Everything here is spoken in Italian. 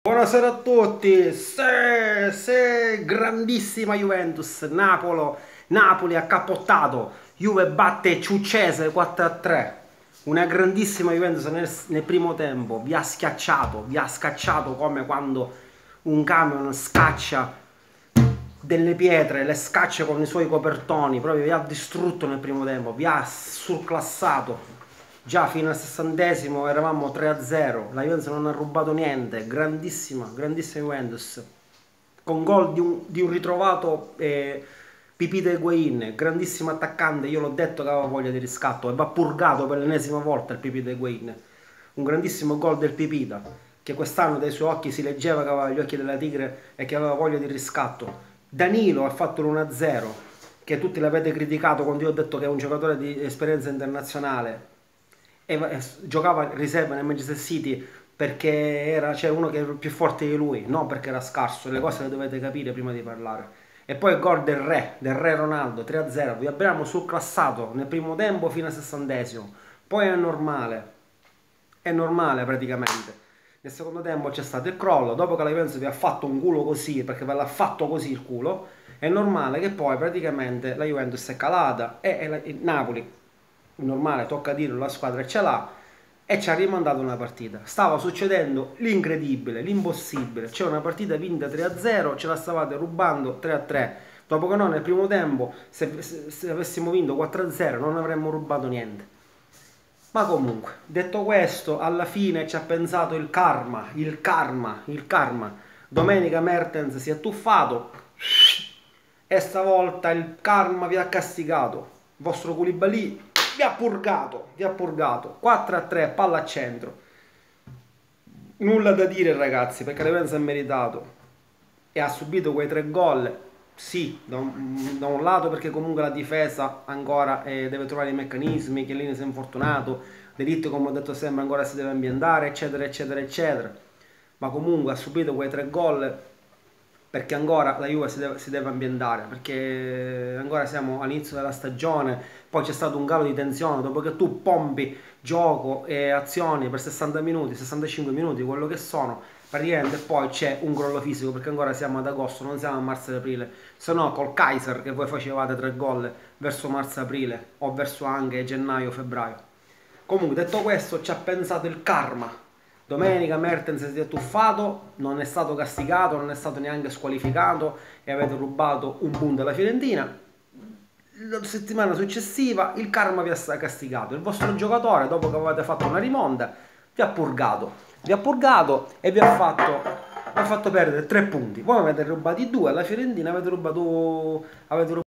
Buonasera a tutti, grandissima Juventus, Napoli ha cappottato, Juve batte Ciuccese 4-3, una grandissima Juventus nel primo tempo, vi ha scacciato come quando un camion scaccia delle pietre, le scaccia con i suoi copertoni, proprio vi ha distrutto nel primo tempo, vi ha surclassato. Già fino al 60esimo eravamo 3-0, la Juventus non ha rubato niente, grandissima Juventus, con gol di un ritrovato Pipita Higuaín, grandissimo attaccante, io l'ho detto che aveva voglia di riscatto e va purgato per l'ennesima volta il Pipita Higuaín, un grandissimo gol del Pipita, che quest'anno dai suoi occhi si leggeva che aveva gli occhi della tigre e che aveva voglia di riscatto. Danilo ha fatto l'1-0, che tutti l'avete criticato quando io ho detto che è un giocatore di esperienza internazionale, e giocava in riserva nel Manchester City perché c'era uno che era più forte di lui, non perché era scarso, le cose le dovete capire prima di parlare. E poi il gol del re Ronaldo, 3-0, vi abbiamo surclassato nel primo tempo fino al 60esimo, poi è normale praticamente. Nel secondo tempo c'è stato il crollo, dopo che la Juventus vi ha fatto un culo così, perché ve l'ha fatto così il culo, è normale che poi praticamente la Juventus è calata e il Napoli, normale, tocca dirlo, la squadra ce l'ha e ci ha rimandato una partita. Stava succedendo l'incredibile, l'impossibile. C'è una partita vinta 3-0, ce la stavate rubando 3-3. Dopo che noi nel primo tempo, se avessimo vinto 4-0, non avremmo rubato niente. Ma comunque, detto questo, alla fine ci ha pensato il karma. Domenica Mertens si è tuffato e stavolta il karma vi ha castigato. Il vostro Koulibaly vi ha purgato. 4-3, palla a centro. Nulla da dire ragazzi, perché la Juventus ha meritato e ha subito quei 3 gol. Sì, da un lato perché comunque la difesa ancora deve trovare i meccanismi, Chiellini si è infortunato, De Ligt come ho detto sempre ancora si deve ambientare, eccetera eccetera eccetera. Ma comunque ha subito quei 3 gol perché ancora la Juve si deve ambientare, perché ancora siamo all'inizio della stagione, poi c'è stato un calo di tensione, dopo che tu pompi gioco e azioni per 60 minuti, 65 minuti, quello che sono, praticamente poi c'è un crollo fisico, perché ancora siamo ad agosto, non siamo a marzo-aprile, se no col Kaiser che voi facevate 3 gol verso marzo-aprile o verso anche gennaio-febbraio. Comunque detto questo ci ha pensato il karma. Domenica Mertens si è tuffato, non è stato castigato, non è stato neanche squalificato e avete rubato un punto alla Fiorentina. La settimana successiva il karma vi ha castigato. Il vostro giocatore, dopo che avete fatto una rimonta, vi ha purgato e vi ha fatto perdere 3 punti. Voi avete rubati 2, alla Fiorentina avete rubato